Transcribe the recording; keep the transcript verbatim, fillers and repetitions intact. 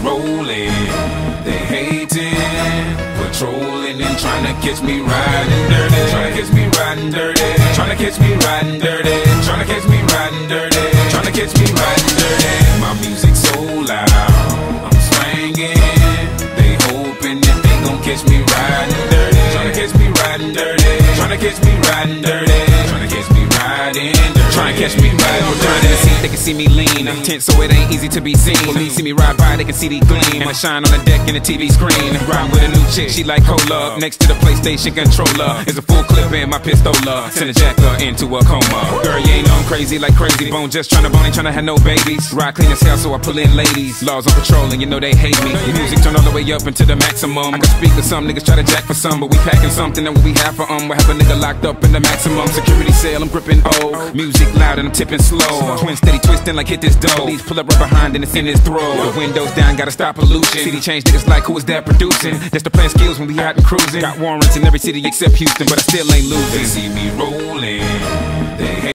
rolling, they hating, patrolling and trying to catch me riding dirty, trying to catch me riding dirty, trying to catch me riding dirty, trying to catch me riding dirty, trying to catch me riding dirty. My music so loud, I'm swinging, they hoping that they gon' catch me riding dirty, trying to catch me riding dirty, trying to catch me riding dirty, trying to catch me riding dirty. Try and catch me riding dirty. In the seat, they can see me lean. Tense, so it ain't easy to be seen. When they see me ride by, they can see the gleam. And I shine on the deck in the T V screen. Ride with a new chick, she like cola. Next to the PlayStation controller is a full clip in my pistola. Send a jacker into a coma. Girl, you ain't know I'm crazy like Crazy Bone. Just tryna bone, ain't tryna have no babies. Ride clean as hell, so I pull in ladies. Laws on patrol, and you know they hate me. The music turn all the way up into the maximum. I can speak to some niggas, try to jack for some, but we packing something that we have for um. We have a nigga locked up in the maximum security cell. I'm gripping O. Music loud and I'm tipping slow. Twin steady twisting like hit this dough. These pull up right behind and it's in his throat. The windows down, gotta stop pollution. City change niggas like who is that producing? That's the plan skills when we out and cruising. Got warrants in every city except Houston, but I still ain't losing. They see me rolling, they